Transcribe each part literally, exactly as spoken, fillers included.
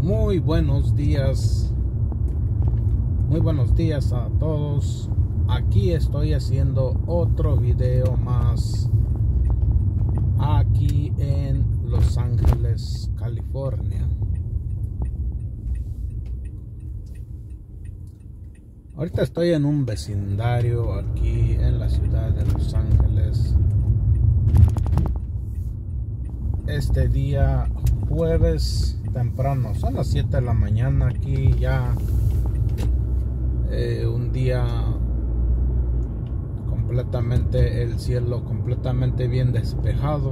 Muy buenos días, muy buenos días a todos. Aquí estoy haciendo otro video más aquí en Los Ángeles, California. Ahorita estoy en un vecindario aquí en la ciudad de Los Ángeles. Este día jueves temprano, son las siete de la mañana aquí ya. Eh, un día completamente, el cielo completamente bien despejado.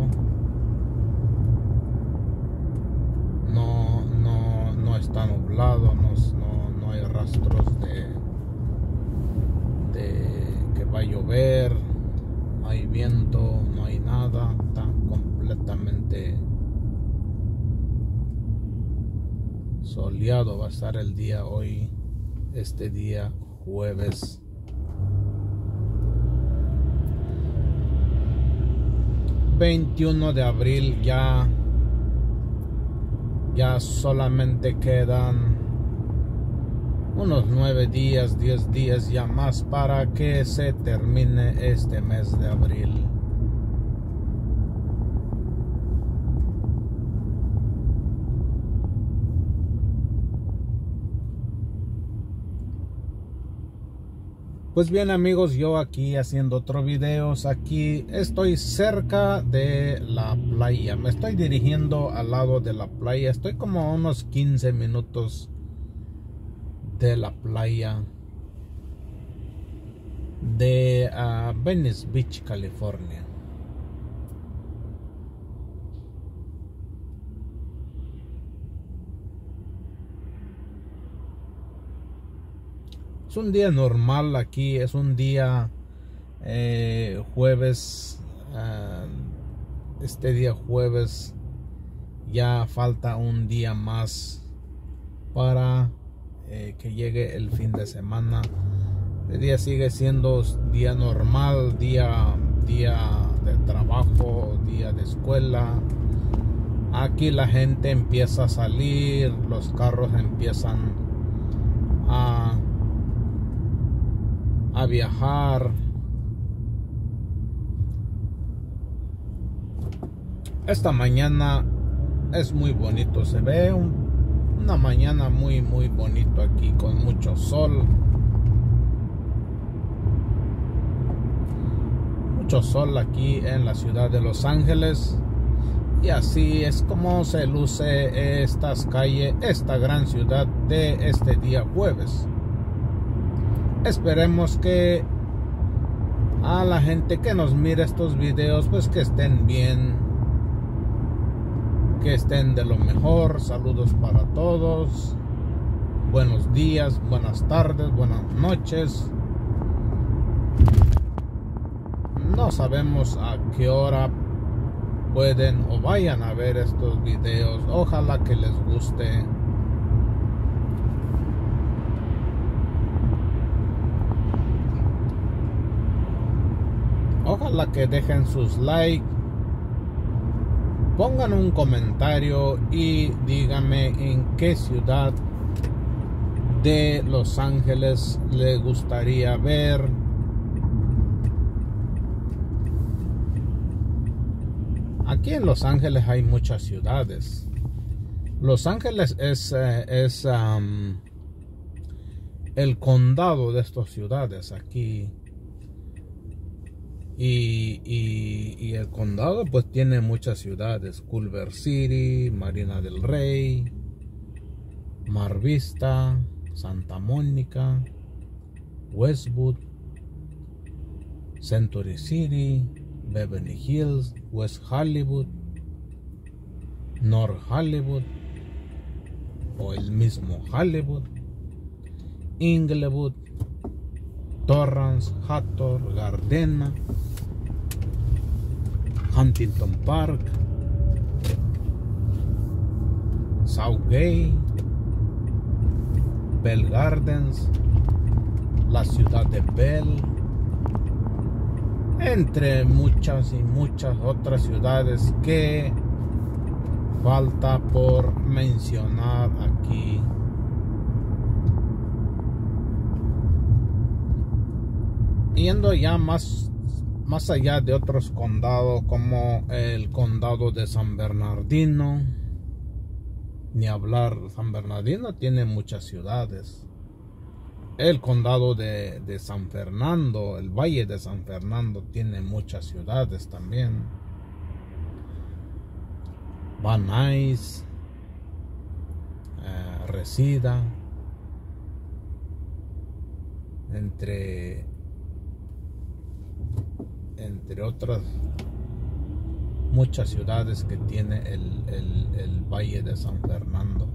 No, no, no está nublado, no, no, no hay rastros de, de que va a llover, no hay viento, no hay nada, está completamente soleado. Va a estar el día hoy, este día jueves. veintiuno de abril, ya ya solamente quedan unos nueve días, diez días ya más para que se termine este mes de abril. Pues bien amigos, yo aquí haciendo otros videos. Aquí estoy cerca de la playa, me estoy dirigiendo al lado de la playa. Estoy como a unos quince minutos de la playa de uh, Venice Beach, California. Es un día normal aquí, es un día eh, jueves. Uh, este día jueves ya falta un día más para eh, que llegue el fin de semana. El día sigue siendo día normal, día, día de trabajo, día de escuela. Aquí la gente empieza a salir, los carros empiezan a a viajar. Esta mañana es muy bonito, se ve un, una mañana muy muy bonito aquí con mucho sol, mucho sol aquí en la ciudad de Los Ángeles. Y así es como se luce estas calles, esta gran ciudad de este día jueves. Esperemos que a la gente que nos mire estos videos, pues que estén bien, que estén de lo mejor. Saludos para todos, buenos días, buenas tardes, buenas noches. No sabemos a qué hora pueden o vayan a ver estos videos. Ojalá que les guste. Ojalá que dejen sus likes, pongan un comentario y díganme en qué ciudad de Los Ángeles les gustaría ver. Aquí en Los Ángeles hay muchas ciudades. Los Ángeles es, eh, es um, el condado de estas ciudades aquí. Y, y, y el condado pues tiene muchas ciudades: Culver City, Marina del Rey, Mar Vista, Santa Mónica, Westwood, Century City, Beverly Hills, West Hollywood, North Hollywood o el mismo Hollywood, Inglewood, Torrance, Hathor, Gardena, Huntington Park, Southgate, Bell Gardens, la ciudad de Bell, entre muchas y muchas otras ciudades que falta por mencionar aquí. Yendo ya más, más allá de otros condados como el condado de San Bernardino, ni hablar, San Bernardino tiene muchas ciudades. El condado de, de San Fernando, el Valle de San Fernando tiene muchas ciudades también. Van Nuys, eh, Reseda, entre entre otras muchas ciudades que tiene el, el, el Valle de San Fernando.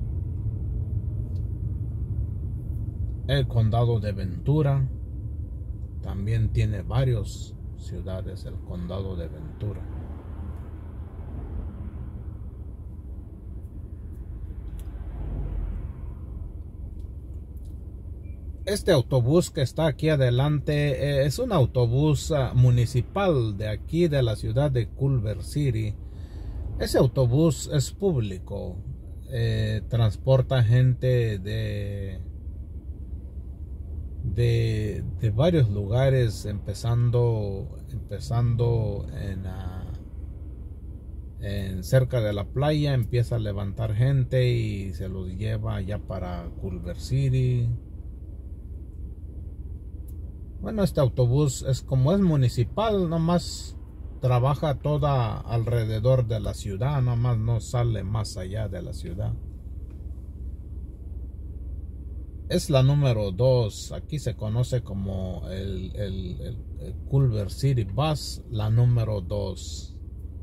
El condado de Ventura también tiene varias ciudades, el condado de Ventura. Este autobús que está aquí adelante eh, es un autobús uh, municipal de aquí de la ciudad de Culver City. Ese autobús es público, eh, transporta gente de, de, de varios lugares, empezando, empezando en, uh, en cerca de la playa, empieza a levantar gente y se los lleva ya para Culver City. Bueno, este autobús es como es municipal, nomás trabaja toda alrededor de la ciudad, nomás no sale más allá de la ciudad. Es la número dos, aquí se conoce como el, el, el, el Culver City Bus, la número dos.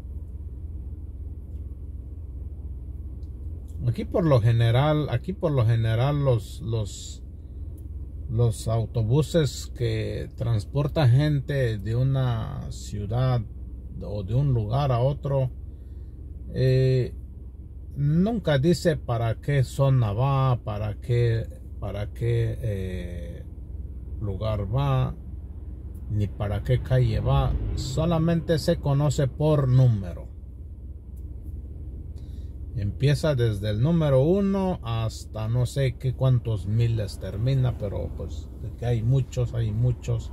Aquí por lo general, aquí por lo general los... los Los autobuses que transportan gente de una ciudad o de un lugar a otro, eh, nunca dice para qué zona va, para qué, para qué eh, lugar va, ni para qué calle va. Solamente se conoce por número. Empieza desde el número uno hasta no sé qué cuántos miles termina, pero pues de que hay muchos, hay muchos.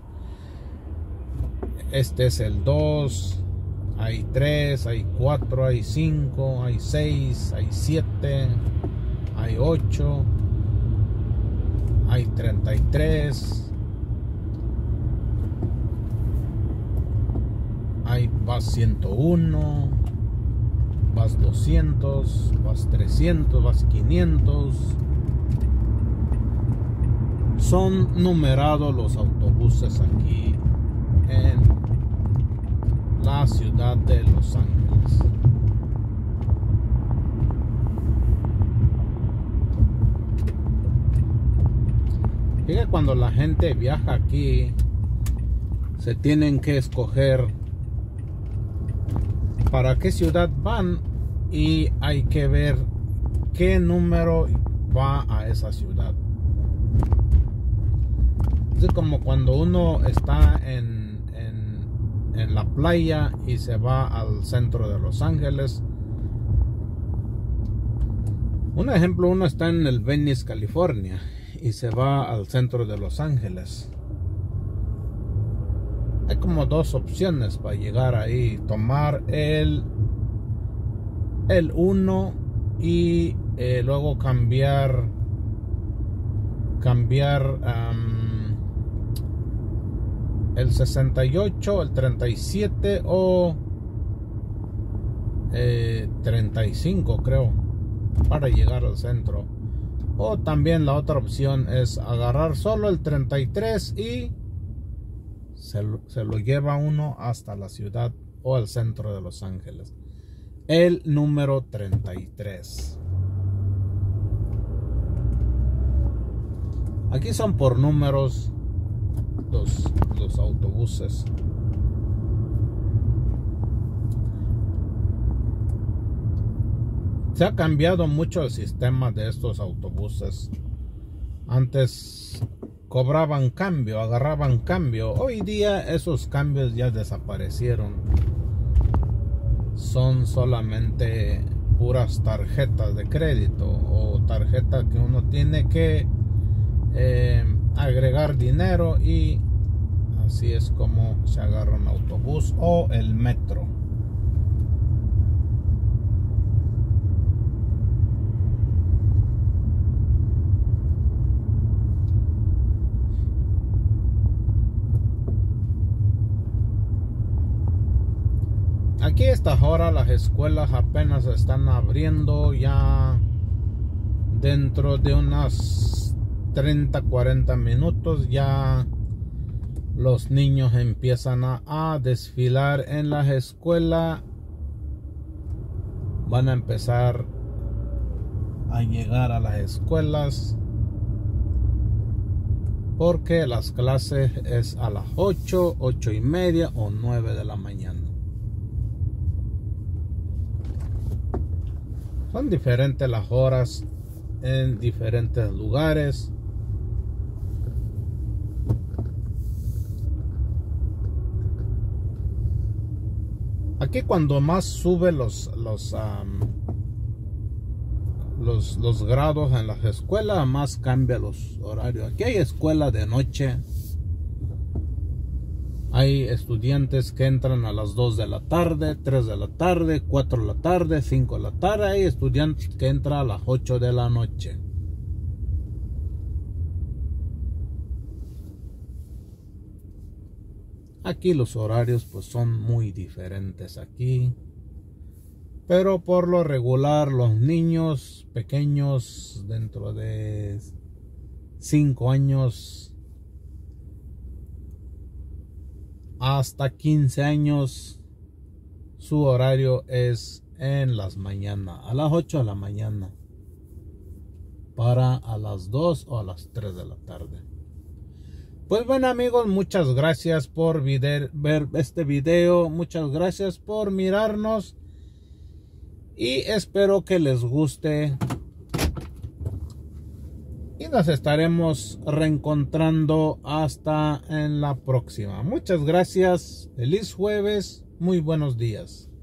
Este es el dos, hay tres, hay cuatro, hay cinco, hay seis, hay siete, hay ocho, hay treinta y tres, hay bus ciento uno, vas doscientos, vas trescientos, vas quinientos. Son numerados los autobuses aquí en la ciudad de Los Ángeles. Fíjate, cuando la gente viaja aquí, se tienen que escoger para qué ciudad van y hay que ver qué número va a esa ciudad. Es como cuando uno está en, en, en la playa y se va al centro de Los Ángeles. Un ejemplo, uno está en el Venice, California, y se va al centro de Los Ángeles. Hay como dos opciones para llegar ahí: tomar el el uno y eh, luego cambiar cambiar um, el sesenta y ocho, el treinta y siete o eh, treinta y cinco, creo, para llegar al centro. O también la otra opción es agarrar solo el treinta y tres y Se lo, se lo lleva uno hasta la ciudad o al centro de Los Ángeles. El número treinta y tres. Aquí son por números los, los autobuses. Se ha cambiado mucho el sistema de estos autobuses. Antes cobraban cambio, agarraban cambio. Hoy día esos cambios ya desaparecieron. Son solamente puras tarjetas de crédito o tarjetas que uno tiene que eh, agregar dinero, y así es como se agarra un autobús o el metro. Aquí a estas horas las escuelas apenas están abriendo. Ya dentro de unas treinta cuarenta minutos ya los niños empiezan a, a desfilar en las escuelas. Van a empezar a llegar a las escuelas porque las clases es a las ocho, ocho y media o nueve de la mañana. Son diferentes las horas en diferentes lugares. Aquí cuando más sube los los, um, los los grados en las escuelas, más cambia los horarios. Aquí hay escuela de noche. Hay estudiantes que entran a las dos de la tarde, tres de la tarde, cuatro de la tarde, cinco de la tarde. Hay estudiantes que entran a las ocho de la noche. Aquí los horarios pues son muy diferentes aquí. Pero por lo regular los niños pequeños dentro de cinco años hasta quince años, su horario es en las mañanas, a las ocho de la mañana, para a las dos o a las tres de la tarde. Pues bueno amigos, muchas gracias por ver este video, muchas gracias por mirarnos y espero que les guste. Y nos estaremos reencontrando hasta en la próxima. Muchas gracias. Feliz jueves. Muy buenos días.